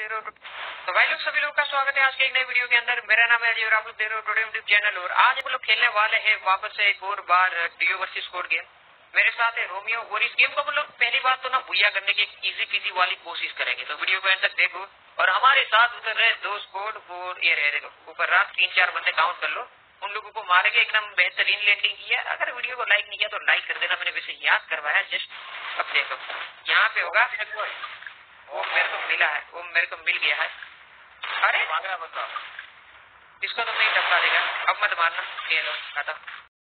तो भाई लोग सभी लोग का स्वागत है आज के एक नई वीडियो के अंदर। मेरा नाम है अजय और आप लोग देख रहे हो टोडे यूट्यूब चैनल। और आज हम लोग खेलने वाले हैं वापस से एक और बार डीओ वर्सेस कोड गेम। मेरे साथ है रोमियो और इस गेम को हम लोग पहली बार तो ना भूया करने की इजी पीजी वाली कोशिश करेंगे, तो वीडियो को एंड तक देखो। और हमारे साथ उतर रहे दो स्कोड और ये रहे देखो ऊपर रात 3-4 बंदे काउंट कर लो, उन लोगों को मारेंगे। एकदम बेहतरीन लैंडिंग की है। अगर वीडियो को लाइक नहीं किया तो लाइक कर देना, मैंने वैसे याद करवाया जस्ट। अब देखो यहाँ पे होगा, वो मेरे को मिला है, वो मेरे को मिल गया है। अरे इसको तो नहीं टपका देगा, अब मत मारना, ये लो खत्म।